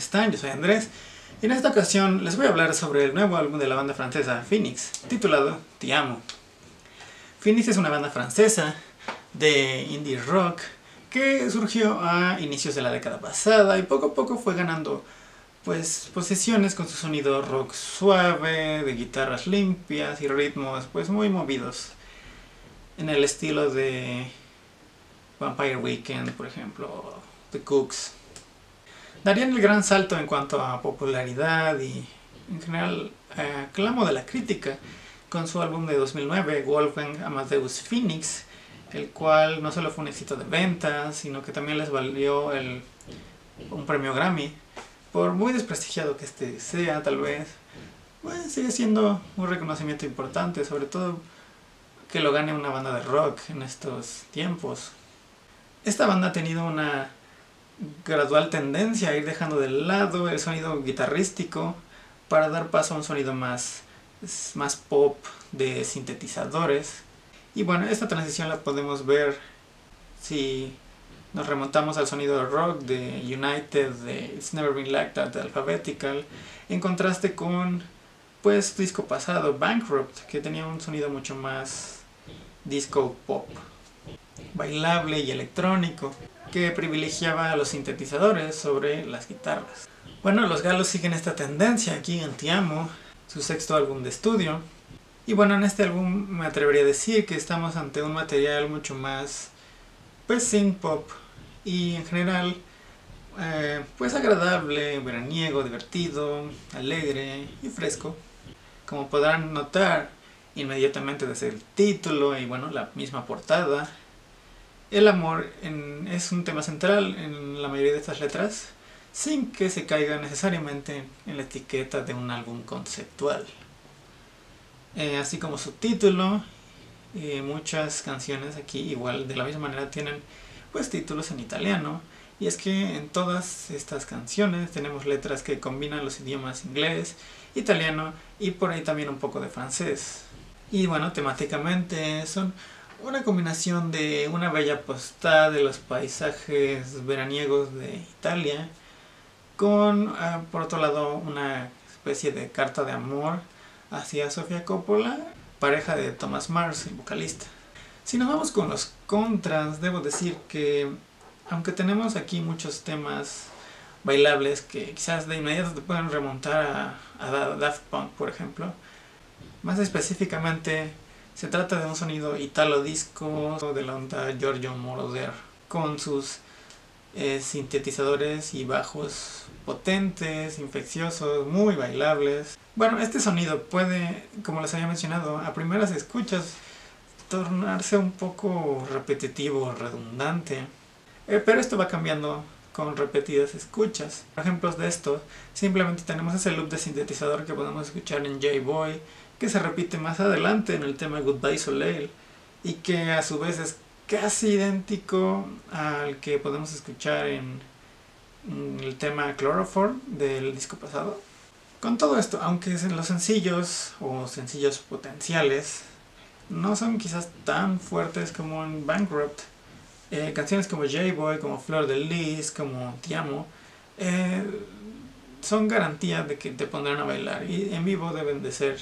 están? Yo soy Andrés y en esta ocasión les voy a hablar sobre el nuevo álbum de la banda francesa Phoenix, titulado Te Amo. Phoenix es una banda francesa de indie rock que surgió a inicios de la década pasada y poco a poco fue ganando posesiones con su sonido rock suave, de guitarras limpias y ritmos muy movidos, en el estilo de Vampire Weekend, por ejemplo, The Cooks. Darían el gran salto en cuanto a popularidad y en general aclamo de la crítica con su álbum de 2009, Wolfgang Amadeus Phoenix, el cual no solo fue un éxito de ventas, sino que también les valió un premio Grammy. Por muy desprestigiado que este sea, tal vez, sigue siendo un reconocimiento importante, sobre todo que lo gane una banda de rock en estos tiempos. Esta banda ha tenido una gradual tendencia a ir dejando de lado el sonido guitarrístico para dar paso a un sonido más pop de sintetizadores. Y bueno, esta transición la podemos ver si nos remontamos al sonido rock de United, de It's Never Been Like That, de Alphabetical, en contraste con su disco pasado, Bankrupt, que tenía un sonido mucho más disco pop, bailable y electrónico, que privilegiaba a los sintetizadores sobre las guitarras. Bueno, los galos siguen esta tendencia aquí en Te Amo, su sexto álbum de estudio. Y bueno, en este álbum me atrevería a decir que estamos ante un material mucho más synth pop y en general agradable, veraniego, divertido, alegre y fresco. Como podrán notar inmediatamente desde el título y bueno, la misma portada, el amor es un tema central en la mayoría de estas letras, sin que se caiga necesariamente en la etiqueta de un álbum conceptual. Así como su título, muchas canciones aquí igual de la misma manera tienen títulos en italiano, y es que en todas estas canciones tenemos letras que combinan los idiomas inglés, italiano y por ahí también un poco de francés. Y bueno, temáticamente son una combinación de una bella postal de los paisajes veraniegos de Italia con, por otro lado, una especie de carta de amor hacia Sofia Coppola, pareja de Thomas Mars, el vocalista. Si nos vamos con los contras, debo decir que aunque tenemos aquí muchos temas bailables que quizás de inmediato te pueden remontar a Daft Punk, por ejemplo, más específicamente se trata de un sonido italo disco de la onda Giorgio Moroder, con sus sintetizadores y bajos potentes, infecciosos, muy bailables. Bueno, este sonido puede, como les había mencionado, a primeras escuchas tornarse un poco repetitivo, redundante, pero esto va cambiando con repetidas escuchas. Por ejemplos de esto, simplemente tenemos ese loop de sintetizador que podemos escuchar en J-Boy, que se repite más adelante en el tema Goodbye Soleil, y que a su vez es casi idéntico al que podemos escuchar en el tema Chloroform del disco pasado. Con todo esto, aunque los sencillos o sencillos potenciales no son quizás tan fuertes como en Bankrupt, canciones como J-Boy, como Flor de Lis, como Te Amo, son garantía de que te pondrán a bailar, y en vivo deben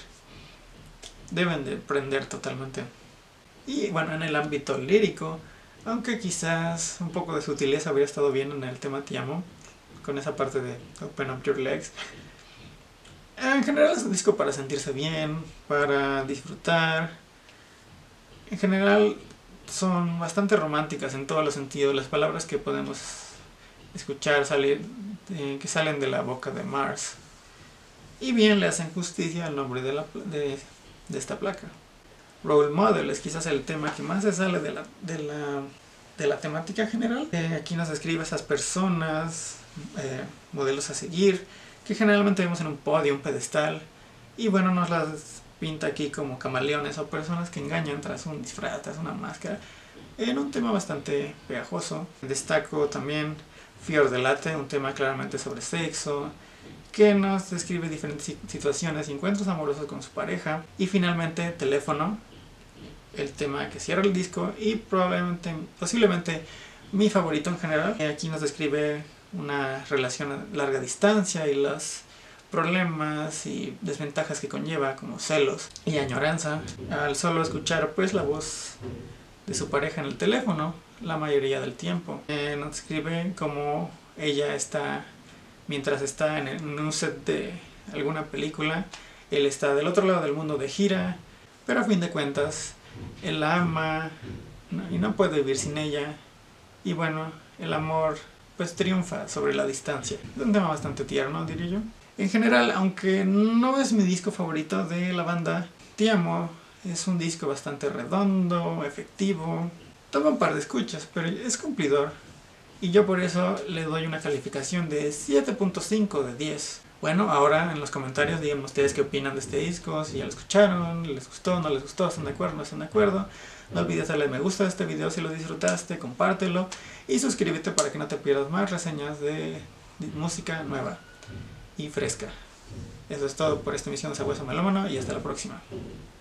de prender totalmente. Y bueno, en el ámbito lírico, aunque quizás un poco de sutileza habría estado bien en el tema Te Amo, con esa parte de Open Up Your Legs, en general es un disco para sentirse bien, para disfrutar. En general son bastante románticas en todos los sentidos. Las palabras que podemos escuchar que salen de la boca de Mars, y bien le hacen justicia al nombre de esta placa. Role Model es quizás el tema que más se sale de la temática general. Aquí nos describe esas personas, modelos a seguir, que generalmente vemos en un podio, un pedestal, y bueno, nos las pinta aquí como camaleones o personas que engañan tras un disfraz, tras una máscara, en un tema bastante pegajoso. Destaco también Fior de Latte, un tema claramente sobre sexo, que nos describe diferentes situaciones y encuentros amorosos con su pareja. Y finalmente Teléfono, el tema que cierra el disco y posiblemente mi favorito en general. Aquí nos describe una relación a larga distancia y los problemas y desventajas que conlleva, como celos y añoranza, al solo escuchar pues la voz de su pareja en el teléfono la mayoría del tiempo. Nos escribe como ella está, mientras está en un set de alguna película, él está del otro lado del mundo de gira, pero a fin de cuentas él la ama y no puede vivir sin ella, y bueno, el amor pues triunfa sobre la distancia. Es un tema bastante tierno, diría yo. En general, aunque no es mi disco favorito de la banda, Ti Amo es un disco bastante redondo, efectivo. Toma un par de escuchas, pero es cumplidor. Y yo por eso le doy una calificación de 7.5 de 10. Bueno, ahora en los comentarios díganme ustedes qué opinan de este disco, si ya lo escucharon, les gustó, no les gustó, están de acuerdo, no están de acuerdo. No olvides darle me gusta a este video si lo disfrutaste, compártelo y suscríbete para que no te pierdas más reseñas de música nueva y fresca. Eso es todo por esta emisión de Sabueso Melómano y hasta la próxima.